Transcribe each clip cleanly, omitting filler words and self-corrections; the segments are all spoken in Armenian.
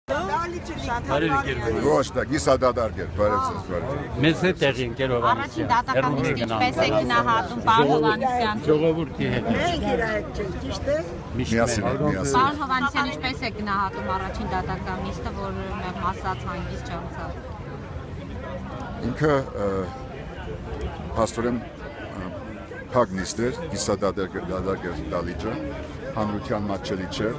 Ոչ, դա գիսադադարգեր, բարեցես, բարեցես։ Մեզ հետ տեղին կերովանից։ Առաջին դատականից ինչպես եք գնահատում պարոն Հովհաննիսյան։ Ժողովուրդի հետ։ Մենք իր հետ չենք, ճիշտ է։ Միասին, միասին։ Պարոն Հովհաննիսյան ինչպես եք գնահատում առաջին դատականիստը, որ ասաց հանգիստ չանցավ։ Ինքը փաստորեն փագնիստ էր, գիսադադարգեր դալիճը, հանրության մատչելի չէր։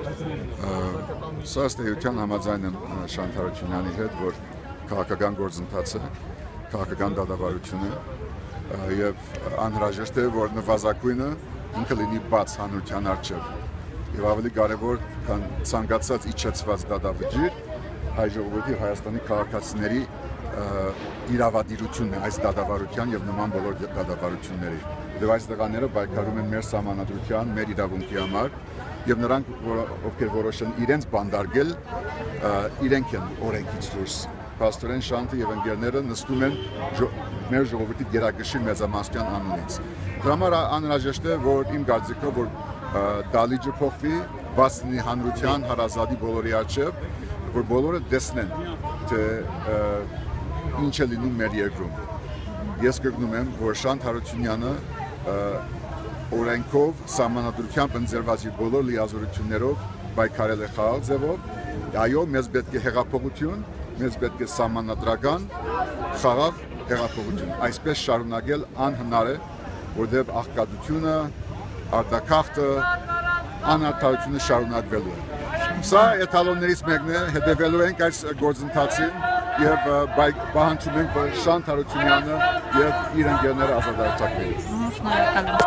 Սա ըստ էության համաձայն եմ Շանթ Հարությունյանի հետ, որ քաղաքական գործընթացը, քաղաքական դատավարությունը եւ անհրաժեշտ է, որ նվազագույնը ինքը լինի բաց հանրության առջև։ Եվ ավելի կարևոր, քան ցանկացած իջեցված դատավճիռ, հայ ժողովրդի Հայաստանի քաղաքացիների իրավադիրությունն է այս դատավարության եւ նման բոլոր դատավարությունների։ Եվ այս տղաները պայքարում են մեր սահմանադրության, մեր իրավունքի համար, եւ նրանք, ովքեր որոշեն իրենց բանդարգել, իրենք են օրենքից դուրս։ Փաստորեն Շանթը եւ ընկերները նստում են մեր ժողովրդի գերագշի մեծամասնության անունից։ Դրա համար անհրաժեշտ է, որ իմ կարծիքով որ դալիճը փոխվի, բաց լինի հանրության, հարազատի բոլորի առջև, որ բոլորը տեսնեն, թե ինչ է լինում մեր երկրում։ Ես կգնում եմ, որ Շանթ Հարությունյանը օրենքով, սահմանադրությամբ ընձեռված իր բոլոր լիազորություններով պայքարել է խաղաղ ձևով։ Այո, մեզ պետք է հեղափոխություն, մեզ պետք է սահմանադրական խաղաղ հեղափոխություն։ Այսպես շարունակել անհնար է, որտեղ աղքատությունը, արտաքաղթը, անարդարությունը շարունակվելու է։ Սա էթալոններից մեկն է, հետևելու ենք այս գործընթացին եւ պահանջում ենք, որ Շանթ Հարությունյանը եւ իր ընկերները ազատագրվեն։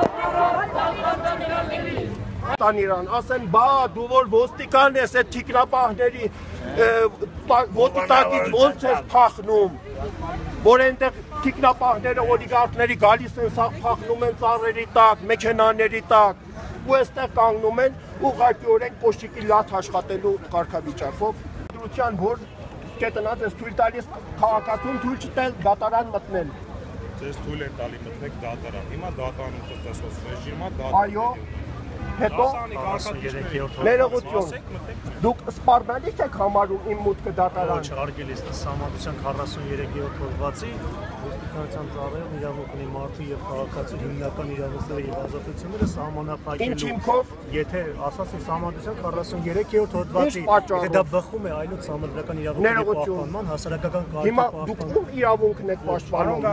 Տան իրան, ասեն, բա դու որ ոստիկան ես այդ թիկնապահների ոտի տակից ոնց ես փախնում, որ այնտեղ թիկնապահները օլիգարխների գալիս են փախնում են ծառերի տակ, մեքենաների տակ, ու այստեղ կանգնում են ուղղակիորեն կոշիկի լաթ աշխատելու կարգավիճակով, դրության որ կետնած ես թույլ տալիս քաղաքացուն թույլ չտել դատարան մտնել։ Ձեզ թույլ են տալի մտնեք դատարան, հիմա դատարանում խստացված ռեժիմա դատարան։ Այո, հետո ներողություն, դուք սպառնալիք եք համարում իմ մուտքը դատարան։ Ոչ, արգելիս սահմանադրության 43-րդ հոդվածի ոստիկանության ծառայողն իրավունք ունի մարդու եւ քաղաքացու հիմնական իրավունքները եւ ազատությունները սահմանափակելու։ Ինչ հիմքով։ Եթե ասացին սահմանադրության 43-րդ հոդվածի, եթե դա բխում է այլոց սահմանադրական իրավունքների պահպանման, հասարակական կարգի Հիմա դուք ում իրավունքն եք պաշտպանում։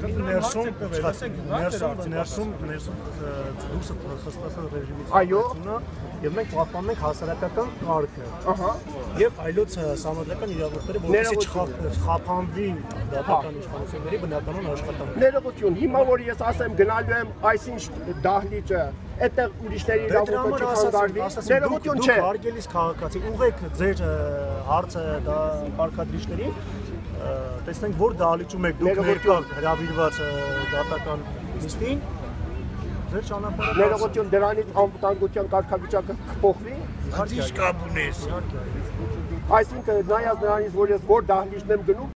Ներսում դուսը խստացած ռեժիմից Այո, եւ մենք պահպանում ենք հասարակական կարգը։ Ահա։ Եվ այլոց սահմանադրական իրավունքները, որովհետեւ չխափանվի դատական իշխանությունների բնականon աշխատանքը։ Ներողություն, հիմա որ ես ասեմ գնալու եմ այսինչ դահլիճը, այդտեղ ուրիշների իրավունքը չխանգարվի։ Ներողություն չէ։ Դուք արգելիս քաղաքացի, ուղղեք ձեր հարցը դա կարգադրիչներին, տեսնենք որ դահլիճում եք դուք ներկա հրավիրված դատական նիստին։ Ձեր ճանապարհը Ներողություն, դրանից անվտանգության կարգավիճակը կփոխվի։ Ինչ կապ ունես։ Այսինքն նայած նրանից, որ ես որ դահլիճն եմ գնում,